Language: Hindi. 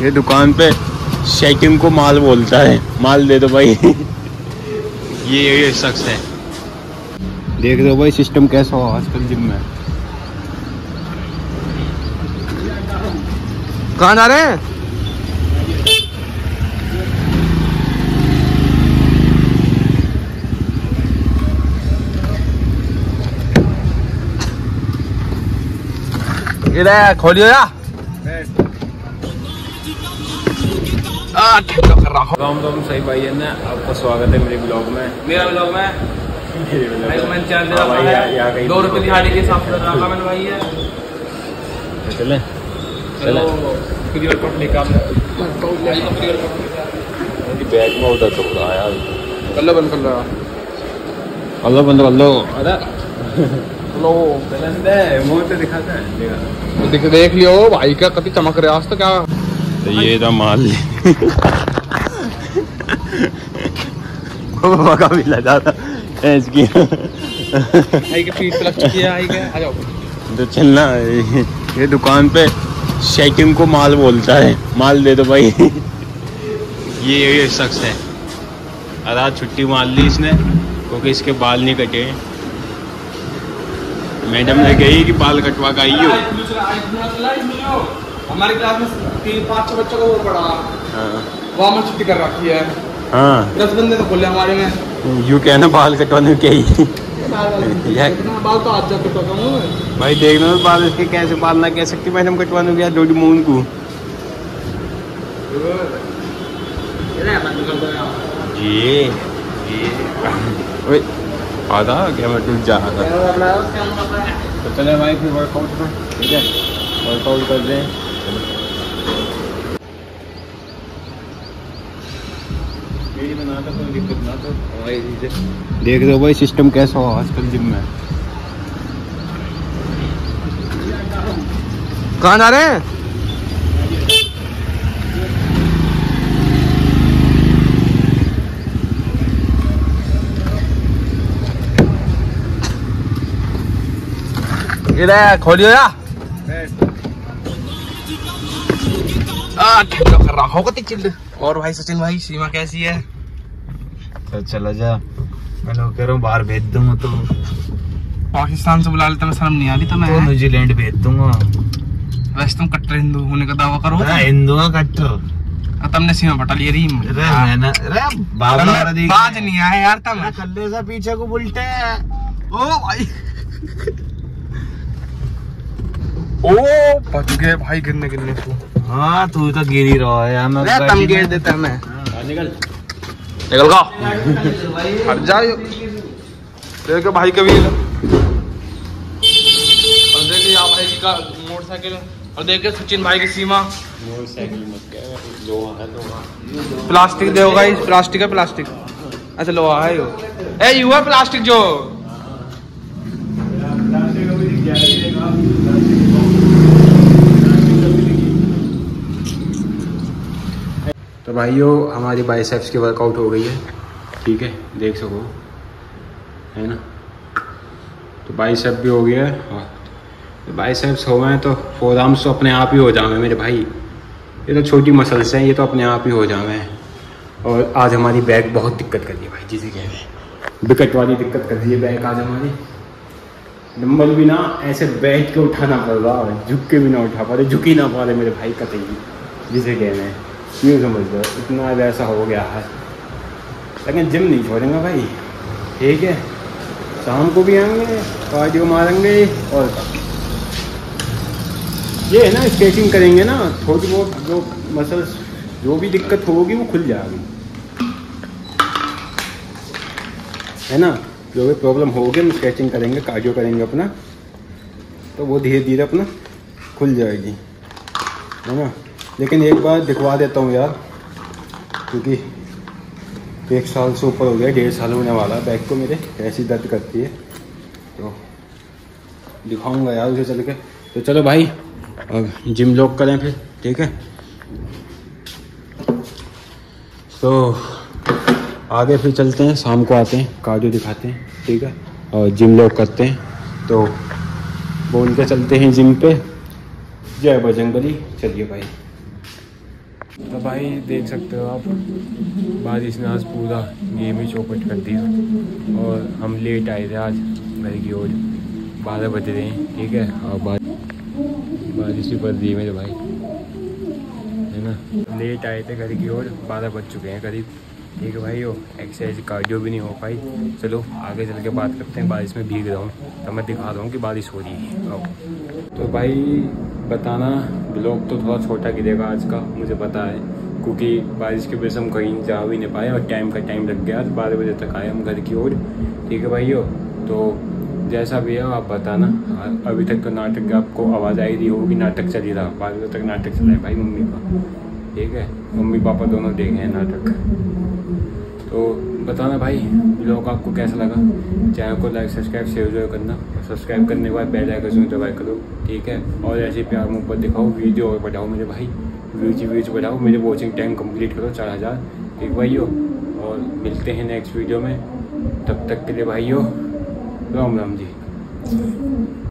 ये दुकान पे सेकंड को माल बोलता है, माल दे दो भाई। ये शख्स है, देख दो भाई सिस्टम कैसा हो आजकल जिम में। कहाँ जा रहे हैं? इधर खोलियो या राम सही भाई है ना। आपका स्वागत है मेरे ब्लॉग में। मेरा ब्लॉग में भाई 2 रुपए दिहाड़ी के हिसाब से रखा मैंने भाई है। चले चलो फ्री वर्कआउट लेकर बैग में उधर तो रहा यार। कल्लो बंद कर लो, अल्लाह बंद कर लो। अरे लो मुंह तो दिखाता है, देख लियो भाई का कति चमक रहा आज तो क्या। तो ये था माल बाबा का भी लगा था इसकी भाई के पीठ पे लग चुकी है। आई क्या आ जाओ तो चलना। ये दुकान पे सेकंड को माल बोलता है, माल दे दो भाई। ये शख्स है, आज छुट्टी मार ली इसने क्योंकि इसके बाल नहीं कटे। मैडम ने कही कि बाल कटवा का आई हो। हमारी क्लास में 5-6 बच्चों को वो पढ़ा, वहाँ में छुट्टी कर रखी है। हाँ 10 बंदे तो बोले हमारे में यू कहना बाल कटवाने के ही बाल तो आज जाके कटवाता हूँ भाई। देखना बाल इसके कैसे बाल ना कह सकती मैडम कटवाने गया डोडी मून को। ये आधा क्या मैं टूट जा रहा था। तो चले भाई फिर वर्कआउट में, ठीक है वर्कआउट कर दें। बनाता कोई दिक्कत ना तो देख दो भाई सिस्टम कैसा हो आजकल जिम में। कहाँ जा रहे हैं? इधर खोलियो या कर रहा होगा चिल्ड। और भाई सचिन भाई सीमा कैसी है? तो चला जा, मैं लोग कह रहा हूँ बाहर भेज दूंगा। तो पाकिस्तान से बुला लेता, मैं शर्म नहीं आ रही तो मैं न्यूजीलैंड भेज दूंगा। वैसे तुम कट्टर हिंदू होने का दावा करो। हिंदू कट्टर तुमने सीमा पटा ली रही बाज नहीं आया यार तुम कल्ले से पीछे को उल्टे। ओ भाई ओ बच गए भाई गिरने को। हाँ तू तो गिर ही रहा है यार। तुम गिर देता मैं निकल का हट जाओ। देखो भाई कभी और देखिए आप भाई का मोटरसाइकिल और देखिए सचिन भाई की सीमा। मोटरसाइकिल मत कह, लोहा है लोहा। प्लास्टिक दे होगा, इस प्लास्टिक है प्लास्टिक। अच्छा लोहा है यो ए युवा प्लास्टिक जो। तो भाइयों हमारी बाइसेप्स की वर्कआउट हो गई है, ठीक है देख सको है ना। तो बाइसेप भी हो गया है और तो बाइसेप्स हो गए तो फोरआर्म्स तो अपने आप ही हो जावे मेरे भाई। ये तो छोटी मसल्स हैं, ये तो अपने आप ही हो जावे हैं। और आज हमारी बैक बहुत दिक्कत कर रही है भाई, जिसे कह रहे हैं विकेट वाली दिक्कत कर रही है बैक आज हमारी। डंबल भी ना ऐसे बैठ के उठाना पड़ रहा है, झुक के भी ना उठा पा रहे, झुक ही ना पा रहे मेरे भाई कतई, जिसे कह रहे हैं यूँ समझ लो। इतना वैसा हो गया है, लेकिन जिम नहीं छोड़ेंगे भाई, ठीक है। शाम को भी आएंगे, कार्डियो मारेंगे और ये है ना स्ट्रेचिंग करेंगे ना, थोड़ी बहुत जो मसल्स जो भी दिक्कत होगी वो खुल जाएगी, है ना। जो भी प्रॉब्लम होगी हम स्ट्रेचिंग करेंगे, कार्डियो करेंगे अपना, तो वो धीरे धीरे अपना खुल जाएगी, है ना। लेकिन एक बार दिखवा देता हूँ यार, क्योंकि 1 साल से ऊपर हो गया, 1.5 साल होने वाला है बैक को मेरे, ऐसी दर्द करती है, तो दिखाऊंगा यार उसे चल के। तो चलो भाई अब जिम लॉक करें फिर, ठीक है। तो आगे फिर चलते हैं, शाम को आते हैं, कार्डियो दिखाते हैं, ठीक है, और जिम लॉक करते हैं। तो बोल के चलते हैं जिम पे। जय बजरंगबली, चलिए भाई। तो भाई देख सकते हो आप, बारिश ने आज पूरा गेम ही चौपट कर दिया और हम लेट आए थे आज घर की ओर। 12 बज रहे हैं, ठीक है, और बारिश भी पड़ रही है मेरे भाई, है ना। लेट आए थे घर की ओर, 12 बज चुके हैं करीब, ठीक है भाई। वो एक्सरसाइज कार्डियो भी नहीं हो पाई। चलो आगे चल के बात करते हैं। बारिश में भीग रहा हूँ तो मैं दिखा रहा हूँ कि बारिश हो रही है अब। तो भाई बताना, ब्लॉग तो थोड़ा छोटा गिरेगा आज का, मुझे पता है, क्योंकि बारिश की वजह से हम कहीं जा भी नहीं पाए और टाइम लग गया। 12 बजे तक आए हम घर की ओर, ठीक है भाइयों। तो जैसा भी है आप बताना। अभी तक तो नाटक की आपको आवाज़ आई रही होगी, नाटक चल ही रहा, 12 बजे तक नाटक चला है भाई मम्मी का, ठीक है। मम्मी पापा दोनों देखे हैं नाटक। तो बताना भाई ब्लॉग आपको कैसा लगा। चैनल को लाइक सब्सक्राइब शेयर करना, और सब्सक्राइब करने के बाद बेल आइकन दबाए करो, ठीक है। और ऐसे प्यार मुँह पर दिखाओ, वीडियो और बढ़ाओ मेरे भाई, व्यूज बढ़ाओ, मेरे वॉचिंग टाइम कंप्लीट करो 4000, ठीक भाइयों। और मिलते हैं नेक्स्ट वीडियो में, तब तक के लिए भाइयों राम राम जी।